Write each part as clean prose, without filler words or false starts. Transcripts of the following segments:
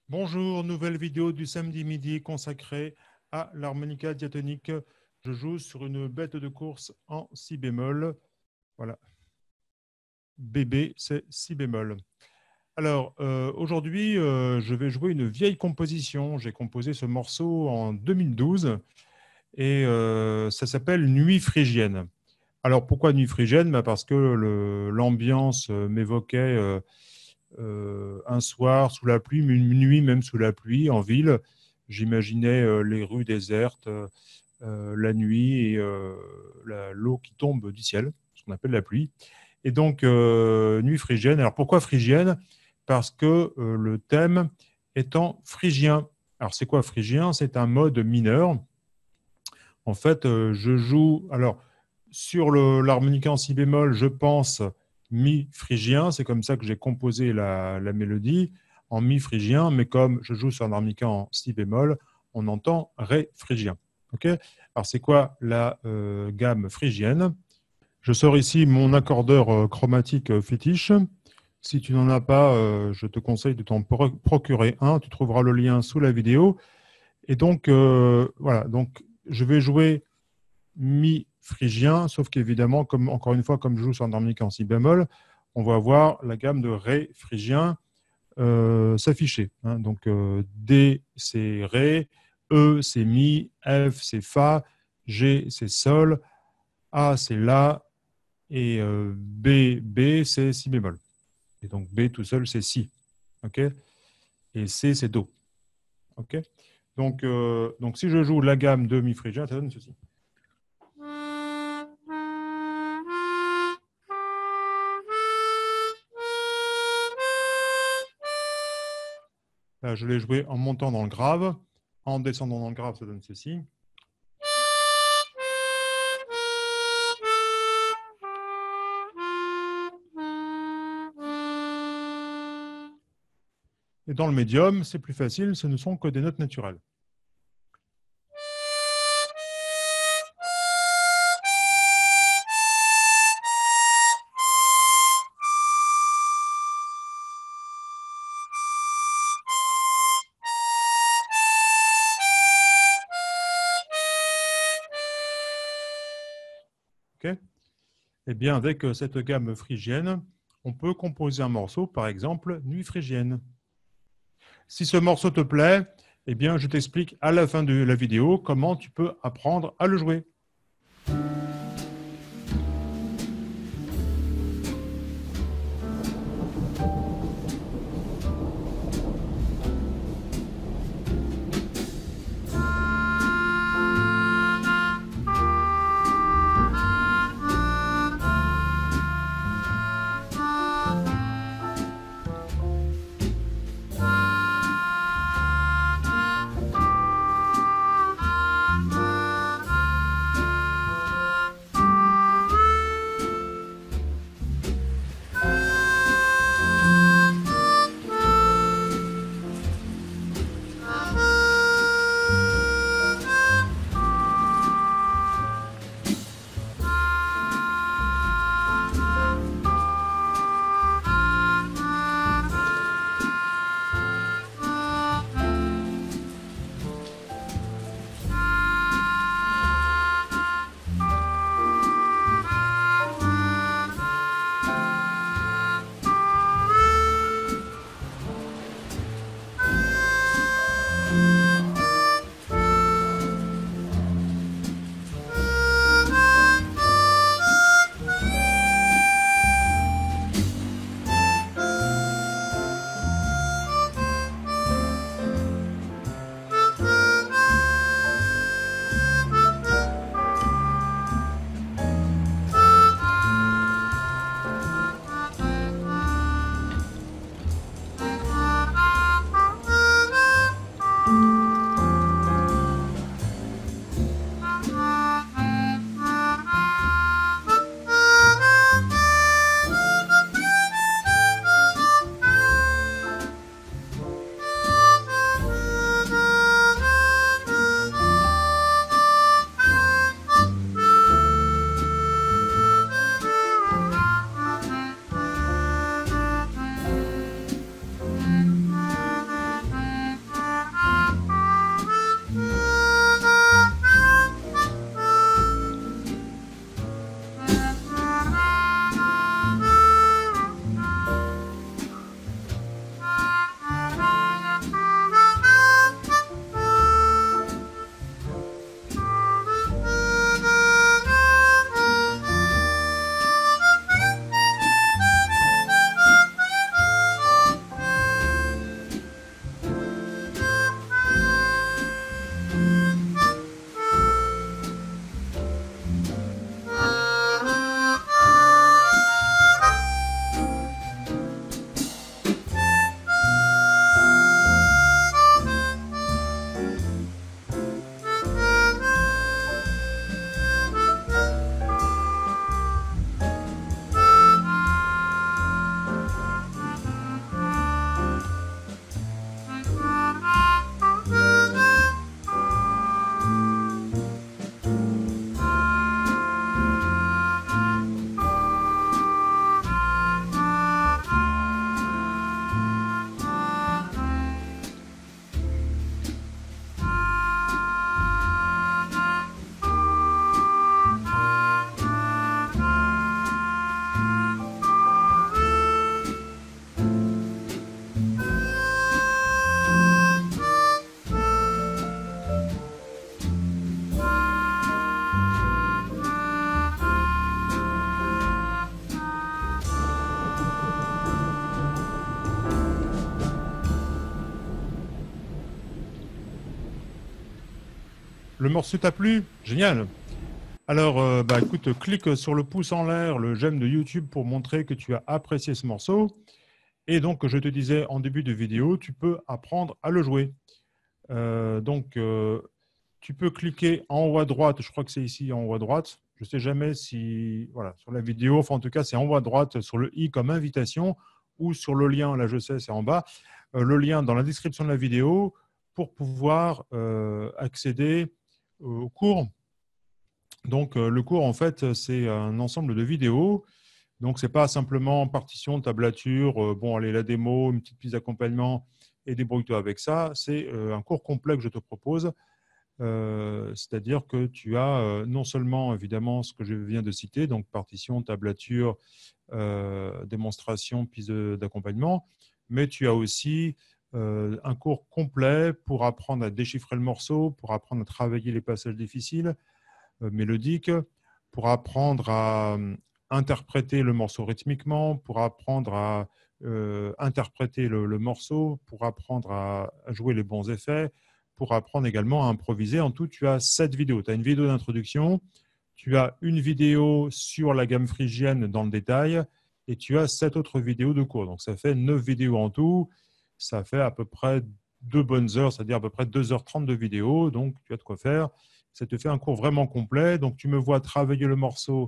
Bonjour, nouvelle vidéo du samedi midi consacrée à l'harmonica diatonique. Je joue sur une bête de course en si bémol. Voilà, bébé, c'est si bémol. Alors, aujourd'hui, je vais jouer une vieille composition. J'ai composé ce morceau en 2012 et ça s'appelle Nuit phrygienne. Alors, pourquoi Nuit phrygienne? Parce que l'ambiance m'évoquait un soir sous la pluie, une nuit même sous la pluie en ville. J'imaginais les rues désertes, la nuit et l'eau qui tombe du ciel, ce qu'on appelle la pluie. Et donc, nuit phrygienne. Alors, pourquoi phrygienne? Parce que le thème est en phrygien. Alors, c'est quoi phrygien? C'est un mode mineur. En fait, je joue. Alors, sur l'harmonica en si bémol, je pense mi phrygien. C'est comme ça que j'ai composé la mélodie en mi phrygien. Mais comme je joue sur un harmonica en si bémol, on entend ré phrygien. Ok. Alors, c'est quoi la gamme phrygienne? Je sors ici mon accordeur chromatique fétiche. Si tu n'en as pas, je te conseille de t'en procurer un. Tu trouveras le lien sous la vidéo. Et donc, voilà. Donc, je vais jouer mi phrygien, sauf qu'évidemment, comme, encore une fois, comme je joue sur un harmonica en si bémol, on va voir la gamme de ré phrygien s'afficher. Hein. Donc, D, c'est ré, E, c'est mi, F, c'est fa, G, c'est sol, A, c'est la, et B, c'est si bémol. Et donc, B tout seul, c'est si. OK? Et C, c'est do. OK? Donc, si je joue la gamme de mi phrygien, ça donne ceci. Là, je l'ai joué en montant dans le grave. En descendant dans le grave, ça donne ceci. Et dans le médium, c'est plus facile, ce ne sont que des notes naturelles. Okay. Et bien, avec cette gamme phrygienne, on peut composer un morceau, par exemple, Nuit phrygienne. Si ce morceau te plaît, eh bien, je t'explique à la fin de la vidéo comment tu peux apprendre à le jouer. Le morceau t'a plu? Génial. Alors, bah, écoute, clique sur le pouce en l'air, le j'aime de YouTube pour montrer que tu as apprécié ce morceau. Et donc, je te disais en début de vidéo, tu peux apprendre à le jouer. Donc, tu peux cliquer en haut à droite, je crois que c'est ici en haut à droite. Je ne sais jamais si, voilà, sur la vidéo, enfin en tout cas, c'est en haut à droite sur le i comme invitation ou sur le lien, là je sais, c'est en bas, le lien dans la description de la vidéo pour pouvoir accéder au cours. Donc, le cours, en fait, c'est un ensemble de vidéos. Donc, ce n'est pas simplement partition, tablature, bon, allez, la démo, une petite piste d'accompagnement et débrouille-toi avec ça. C'est un cours complet que je te propose. C'est-à-dire que tu as non seulement, évidemment, ce que je viens de citer, donc partition, tablature, démonstration, piste d'accompagnement, mais tu as aussi un cours complet pour apprendre à déchiffrer le morceau, pour apprendre à travailler les passages difficiles, mélodiques, pour apprendre à interpréter le morceau rythmiquement, pour apprendre à interpréter le morceau, pour apprendre à jouer les bons effets, pour apprendre également à improviser. En tout, tu as 7 vidéos. Tu as une vidéo d'introduction, tu as une vidéo sur la gamme phrygienne dans le détail, et tu as 7 autres vidéos de cours. Donc, ça fait 9 vidéos en tout. Ça fait à peu près 2 bonnes heures, c'est-à-dire à peu près 2h30 de vidéo. Donc, tu as de quoi faire. Ça te fait un cours vraiment complet. Donc, tu me vois travailler le morceau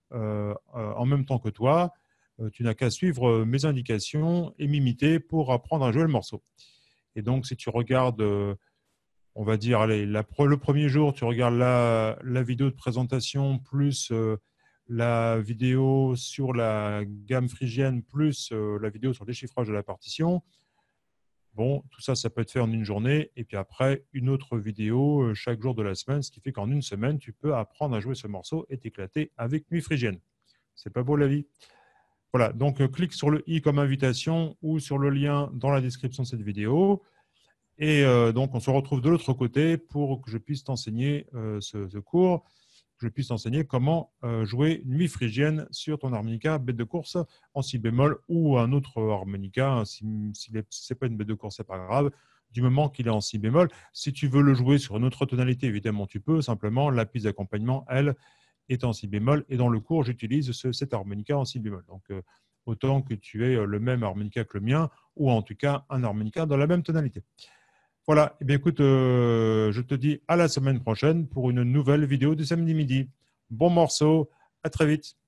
en même temps que toi. Tu n'as qu'à suivre mes indications et m'imiter pour apprendre à jouer le morceau. Et donc, si tu regardes, on va dire, allez, le premier jour, tu regardes la vidéo de présentation plus la vidéo sur la gamme phrygienne plus la vidéo sur le déchiffrage de la partition. Bon, tout ça, ça peut être fait en une journée. Et puis après, une autre vidéo chaque jour de la semaine, ce qui fait qu'en une semaine, tu peux apprendre à jouer ce morceau et t'éclater avec Nuit Phrygienne. C'est pas beau la vie? Voilà, donc clique sur le i comme invitation ou sur le lien dans la description de cette vidéo. Et donc, on se retrouve de l'autre côté pour que je puisse t'enseigner ce cours, que je puisse t'enseigner comment jouer Nuit Phrygienne sur ton harmonica bête de course en si bémol ou un autre harmonica. Si ce n'est pas une bête de course, ce n'est pas grave, du moment qu'il est en si bémol. Si tu veux le jouer sur une autre tonalité, évidemment, tu peux. Simplement, la piste d'accompagnement, elle, est en si bémol. Et dans le cours, j'utilise cet harmonica en si bémol. Donc, autant que tu aies le même harmonica que le mien, ou en tout cas un harmonica dans la même tonalité. Voilà, eh bien, écoute, je te dis à la semaine prochaine pour une nouvelle vidéo du samedi midi. Bon morceau, à très vite.